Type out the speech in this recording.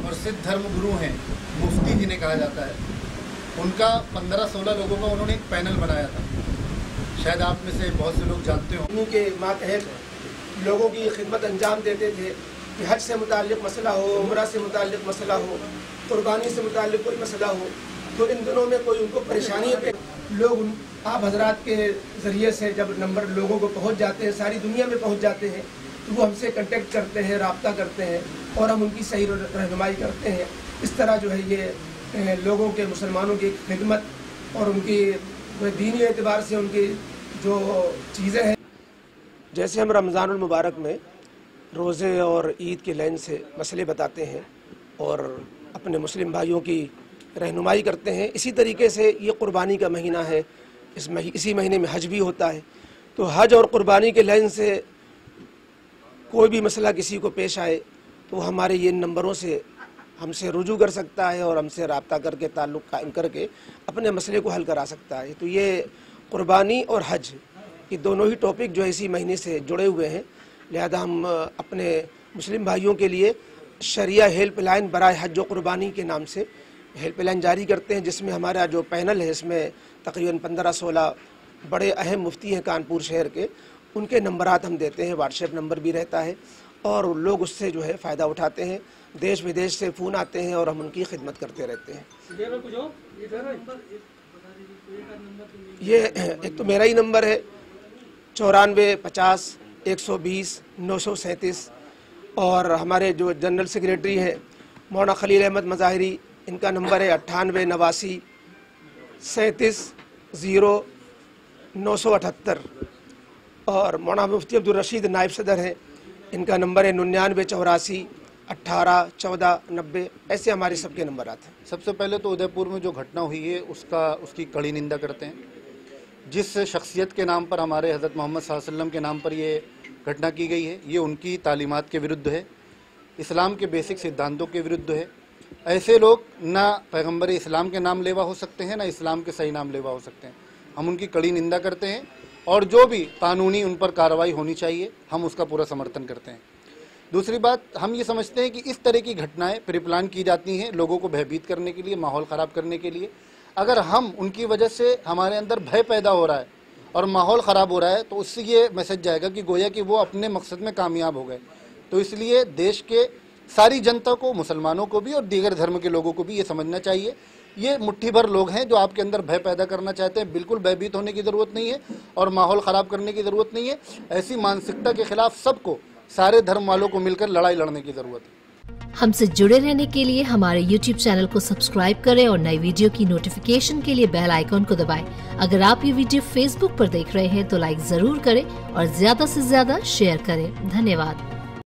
प्रसिद्ध धर्म गुरु हैं, मुफ्ती जिन्हें कहा जाता है, उनका 15-16 लोगों का उन्होंने एक पैनल बनाया था। शायद आप में से बहुत से लोग जानते हो। उन्हीं के मातहत लोगों की खिदमत अंजाम देते थे कि हज से मुताल्लिक़ मसला हो, उम्रा से मुताल्लिक़ मसला हो, कुर्बानी से मुताल्लिक़ कोई मसला हो, तो इन दिनों में कोई उनको परेशानी है, लोग आप हजरात के ज़रिए से जब नंबर लोगों को पहुंच जाते हैं, सारी दुनिया में पहुंच जाते हैं, तो वो हमसे कांटेक्ट करते हैं, रब्ता करते हैं और हम उनकी सही रहनुमाई करते हैं। इस तरह जो है ये लोगों के, मुसलमानों की खिदमत और उनकी दीनी एतबार से उनकी जो चीज़ें हैं, जैसे हम रमज़ानुल मुबारक में रोज़े और ईद के लाइन से मसले बताते हैं और अपने मुस्लिम भाइयों की रहनुमाई करते हैं, इसी तरीके से ये कुर्बानी का महीना है, इसी महीने में हज भी होता है। तो हज और कुर्बानी के लाइन से कोई भी मसला किसी को पेश आए तो हमारे ये नंबरों से हमसे रुजू कर सकता है और हमसे रब्ता करके ताल्लुक़ कायम करके अपने मसले को हल करा सकता है। तो ये कुर्बानी और हज ये दोनों ही टॉपिक जो है इसी महीने से जुड़े हुए हैं, लिहाजा हम अपने मुस्लिम भाइयों के लिए शरिया हेल्पलाइन बराए हज और कुर्बानी के नाम से हेल्पलाइन जारी करते हैं, जिसमें हमारा जो पैनल है इसमें तकरीबन 15-16 बड़े अहम मुफ्ती हैं कानपुर शहर के, उनके नंबरात हम देते हैं, व्हाट्सएप नंबर भी रहता है और लोग उससे जो है फ़ायदा उठाते हैं। देश विदेश से फ़ोन आते हैं और हम उनकी खिदमत करते रहते हैं। ये एक तो मेरा ही नंबर है 94 50 120 937 और हमारे जो जनरल सेक्रेटरी हैं मौलाना खलील अहमद मज़ाहिरी, इनका नंबर है 98 89 37 0 978 और मौलाना मुफ्ती अब्दुल रशीद नायब सदर हैं, इनका नंबर है 99 84 18 14 90। ऐसे हमारे सबके नंबर आते हैं। सबसे पहले तो उदयपुर में जो घटना हुई है उसकी कड़ी निंदा करते हैं। जिस शख्सियत के नाम पर, हमारे हज़रत मोहम्मद सल्लल्लाहु अलैहि वसल्लम के नाम पर ये घटना की गई है, ये उनकी तालीमात के विरुद्ध है, इस्लाम के बेसिक सिद्धांतों के विरुद्ध है। ऐसे लोग ना पैगंबर इस्लाम के नाम लेवा हो सकते हैं, ना इस्लाम के सही नाम लेवा हो सकते हैं। हम उनकी कड़ी निंदा करते हैं और जो भी कानूनी उन पर कार्रवाई होनी चाहिए हम उसका पूरा समर्थन करते हैं। दूसरी बात, हम ये समझते हैं कि इस तरह की घटनाएं प्रिप्लान की जाती हैं लोगों को भयभीत करने के लिए, माहौल ख़राब करने के लिए। अगर हम उनकी वजह से हमारे अंदर भय पैदा हो रहा है और माहौल ख़राब हो रहा है तो उससे ये मैसेज जाएगा कि गोया कि वो अपने मकसद में कामयाब हो गए। तो इसलिए देश के सारी जनता को, मुसलमानों को भी और दीगर धर्म के लोगों को भी ये समझना चाहिए, ये मुट्ठी भर लोग हैं जो आपके अंदर भय पैदा करना चाहते हैं। बिल्कुल भयभीत होने की ज़रूरत नहीं है और माहौल ख़राब करने की ज़रूरत नहीं है। ऐसी मानसिकता के खिलाफ सबको, सारे धर्म वालों को मिलकर लड़ाई लड़ने की ज़रूरत है। हमसे जुड़े रहने के लिए हमारे YouTube चैनल को सब्सक्राइब करें और नई वीडियो की नोटिफिकेशन के लिए बेल आइकॉन को दबाएं। अगर आप ये वीडियो Facebook पर देख रहे हैं तो लाइक जरूर करें और ज्यादा से ज्यादा शेयर करें। धन्यवाद।